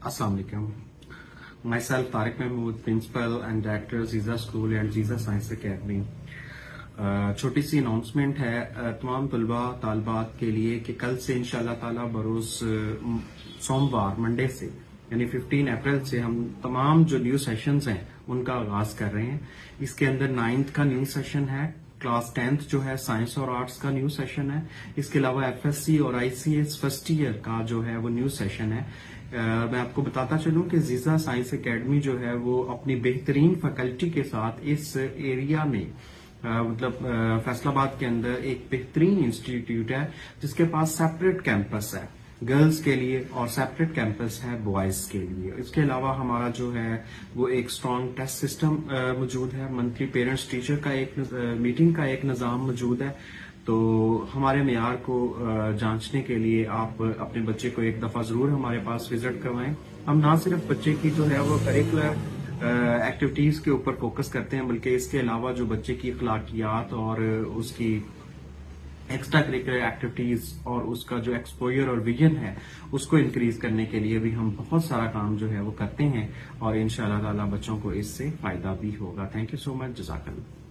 Assalamu alaikum. Myself Tariq Mahmood, Principal and Director Ziza School and Ziza Science Academy. छोटी सी announcement है तमाम तलबा तालबात के लिए कि कल से इंशाल्लाह ताला बरोज सोमवार मंडे से यानी 15 अप्रैल से हम तमाम जो न्यू सेशंस हैं उनका आगाज कर रहे हैं। इसके अंदर 9th का न्यू सेशन है, क्लास 10th जो है साइंस और आर्ट्स का न्यू सेशन है। इसके अलावा FSC और ICS फर्स्ट ईयर का जो है वो न्यू सेशन है। मैं आपको बताता चलूं कि जीजा साइंस एकेडमी जो है वो अपनी बेहतरीन फैकल्टी के साथ इस एरिया में फैसलाबाद के अंदर एक बेहतरीन इंस्टीट्यूट है जिसके पास सेपरेट कैंपस है गर्ल्स के लिए और सेपरेट कैंपस है बॉयज के लिए। इसके अलावा हमारा जो है वो एक स्ट्रॉन्ग टेस्ट सिस्टम मौजूद है, मंथली पेरेंट्स टीचर का एक मीटिंग का एक निज़ाम मौजूद है। तो हमारे मेयार को जांचने के लिए आप अपने बच्चे को एक दफा जरूर हमारे पास विजिट करवाएं। हम ना सिर्फ बच्चे की जो है वो करिकुलर एक्टिविटीज के ऊपर फोकस करते हैं बल्कि इसके अलावा जो बच्चे की अखलाकियात और उसकी एक्स्ट्रा करिकुलर एक्टिविटीज और उसका जो एक्सपोजर और विजन है उसको इंक्रीज करने के लिए भी हम बहुत सारा काम जो है वो करते हैं और इंशाल्लाह ताला बच्चों को इससे फायदा भी होगा। Thank you so much. जज़ाकल्लाह।